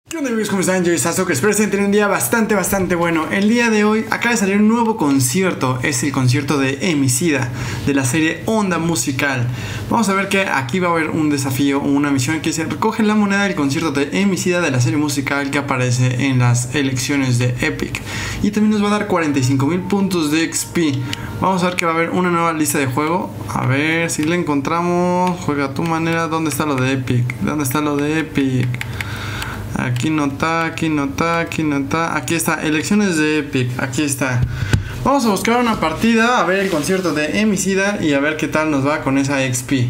¿Qué onda amigos? ¿Cómo están? Yo soy Sasuke, espero que tengan un día bastante bueno. El día de hoy acaba de salir un nuevo concierto, es el concierto de Emicida, de la serie Onda Musical. Vamos a ver que aquí va a haber un desafío o una misión que se recoge la moneda del concierto de Emicida de la serie musical que aparece en las elecciones de Epic. Y también nos va a dar 45,000 puntos de XP. Vamos a ver que va a haber una nueva lista de juego. A ver si la encontramos. Juega a tu manera. ¿Dónde está lo de Epic? ¿Dónde está lo de Epic? Aquí no está, aquí no está, aquí no está. Aquí está, elecciones de Epic. Aquí está. Vamos a buscar una partida, a ver el concierto de Emicida y a ver qué tal nos va con esa XP.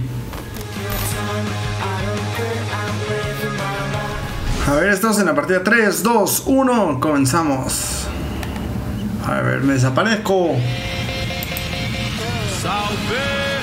A ver, estamos en la partida 3, 2, 1. Comenzamos. A ver, me desaparezco. Salve!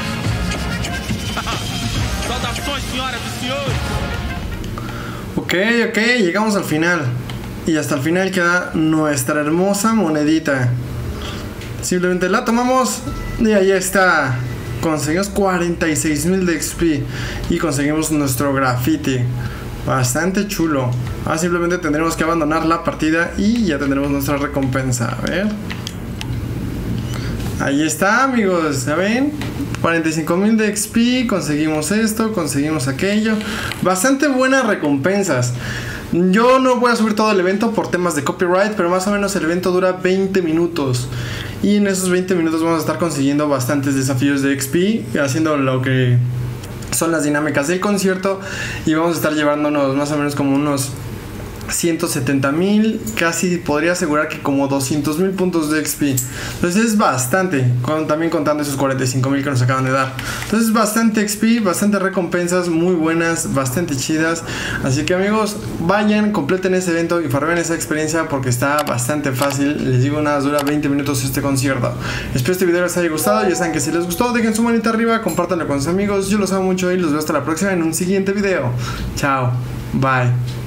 Saudações, senhoras e senhores. Ok, llegamos al final. Y hasta el final queda nuestra hermosa monedita. Simplemente la tomamos y ahí está. Conseguimos 46,000 de XP y conseguimos nuestro graffiti. Bastante chulo. Ahora simplemente tendremos que abandonar la partida y ya tendremos nuestra recompensa. A ver. Ahí está, amigos. ¿Ya ven? 45,000 de XP, conseguimos esto, conseguimos aquello. Bastante buenas recompensas. Yo no voy a subir todo el evento por temas de copyright, pero más o menos el evento dura 20 minutos. Y en esos 20 minutos vamos a estar consiguiendo bastantes desafíos de XP, haciendo lo que son las dinámicas del concierto. Y vamos a estar llevándonos más o menos como unos 170,000, casi podría asegurar que como 200,000 puntos de XP. Entonces es bastante, también contando esos 45,000 que nos acaban de dar. Entonces bastante XP, bastante recompensas muy buenas, bastante chidas. Así que amigos, vayan, completen ese evento y farmen esa experiencia porque está bastante fácil. Les digo, nada, dura 20 minutos este concierto. Espero este video les haya gustado. Ya saben que si les gustó, dejen su manita arriba, compártanlo con sus amigos. Yo los amo mucho y los veo hasta la próxima en un siguiente video. Chao, bye.